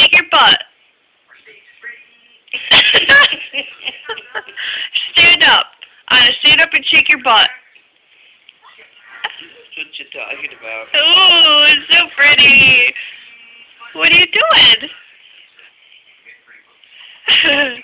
shake your butt. Stand up. Stand up and shake your butt. That's what you're talking about. Ooh, it's so pretty. What are you doing?